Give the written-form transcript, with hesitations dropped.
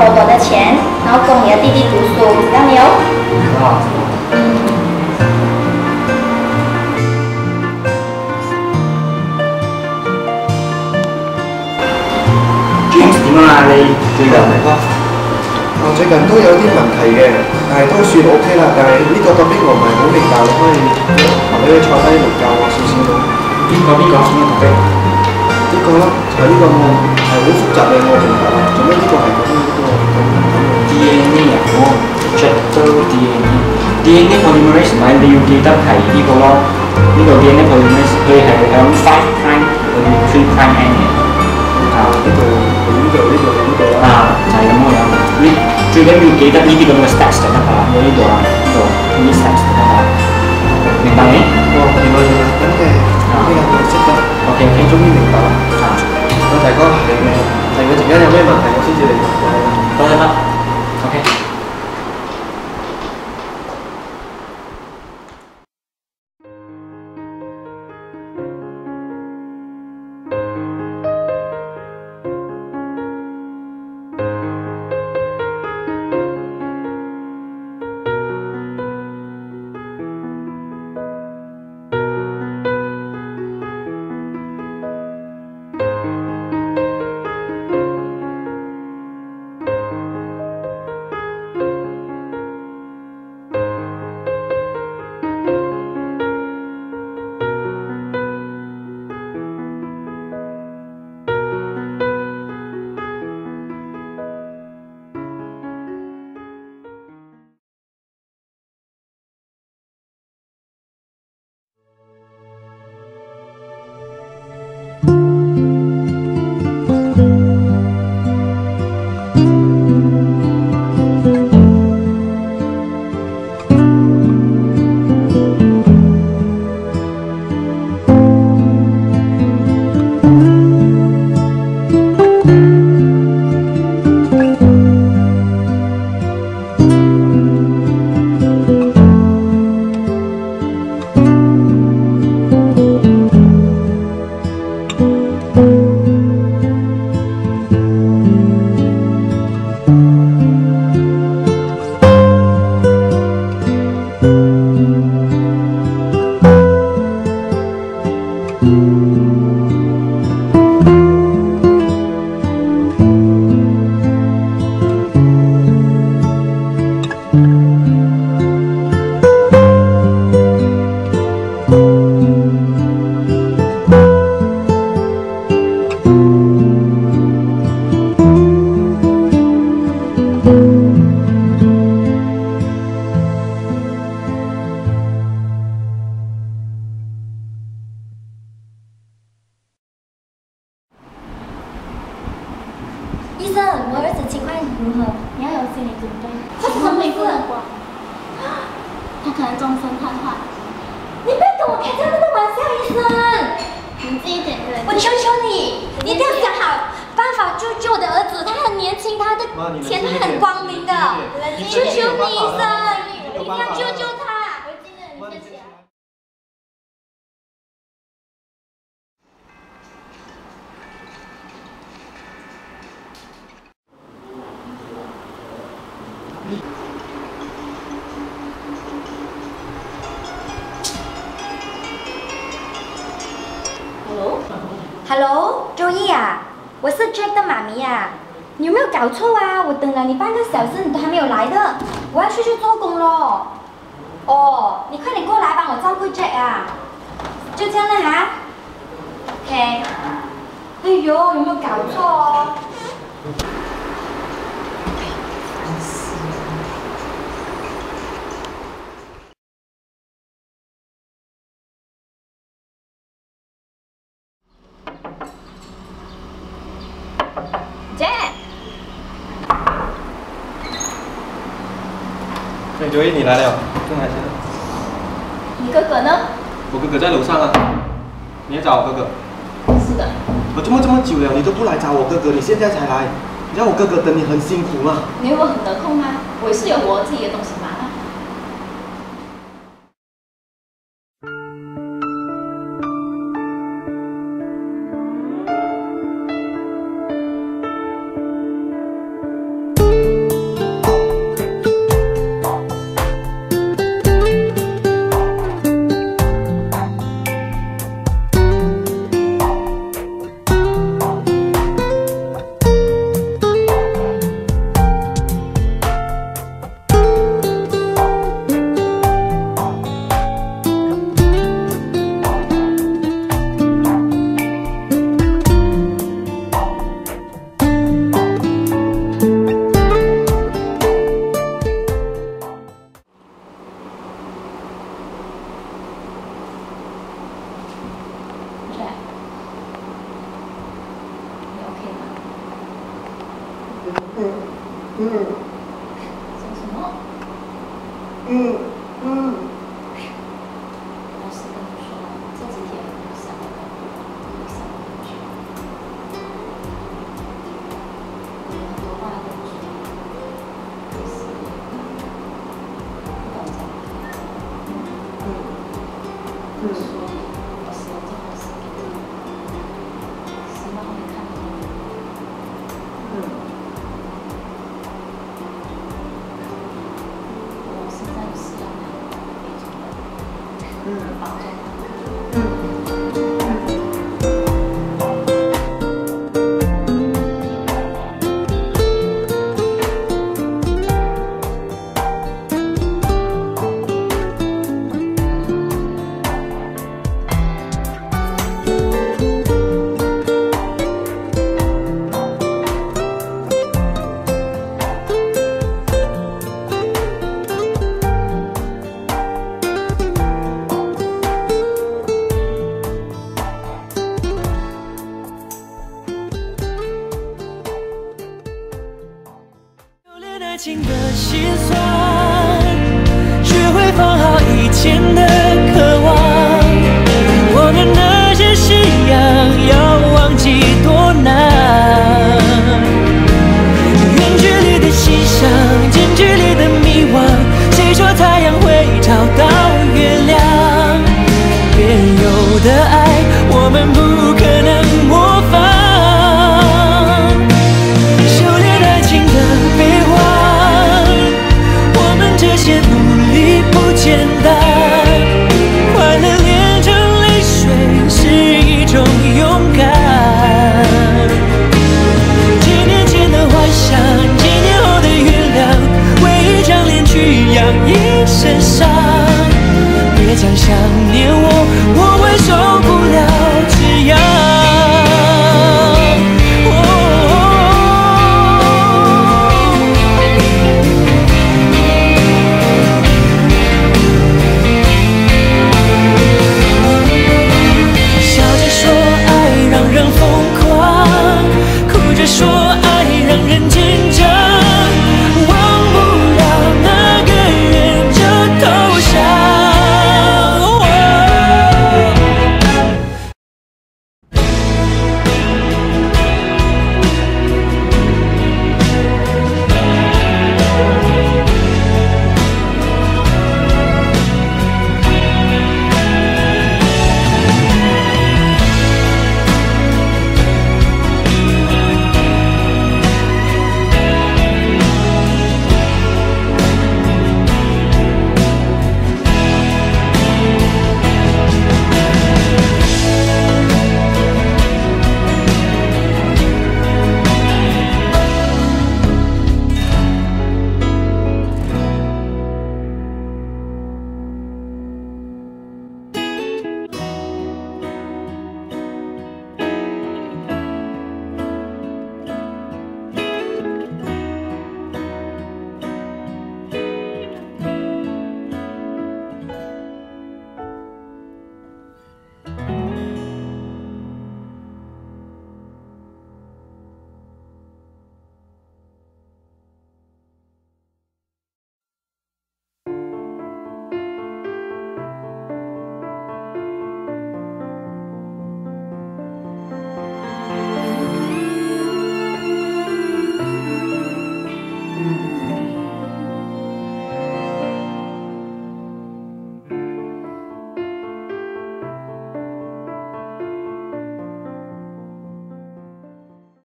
多多的钱，然后供你的弟弟读书，知道没有？ 啊。James 點啊？你最近最近都有啲問題嘅，但係都算 OK 啦。但係呢個topic我唔係好明白，你可以同你坐低嚟教我少少咯。 邊個邊個邊個topic？ 呢個啦，就係呢個係好複雜嘅，我明白啦。做咩呢個係咁呢個 ？DNA 啊，我 check 到 DNA polymerase 咪你要記得係呢個咯。呢個 DNA polymerase 佢係響5 prime 去3 prime end 嘅。啊，就係咁嘅樣。你最緊要記得呢啲咁嘅 steps 就得㗎啦。我呢度啦，呢度呢啲 steps 就得㗎啦。明白未？ 哦，明白。咁嘅，呢個我識得。 OK， 我終於明白啦。 啊， 我大哥係嘅，係我陣間有咩問題我先至嚟問你。 得。OK。 医生，我儿子情况如何？你要有心理准备。他怎么没不能管？ 他可能终身瘫痪。 你不要跟我开这样的玩笑，医生。 你自己点对。 我求求你，你一定要想好办法救救我的儿子，他很年轻，他的前途很光明的。求求你，医生，一定要救救他。我记得你站起来。Hello， 周易啊，我是 Jack 的妈咪啊，你有没有搞错啊？我等了你半个小时，你都还没有来的，我要出去做工咯。哦，你快点过来帮我照顾 Jack 啊，就这样了哈。OK。哎呦，有没有搞错哦？ 哎，周一你来了，正来先。 你哥哥呢？ 我哥哥在楼上啊。你要找我哥哥？ 是的。 我这么久了，你都不来找我哥哥，你现在才来，你让我哥哥等你很辛苦嘛。 你以为我很得空吗？我也是有我自己的东西忙啊。 说什么？老师跟你说，这几天不想要不想要去，有很多话跟你说，就是不敢讲。所以我是有这回事给你，希望你看懂。我现在是要拿非洲的，保重。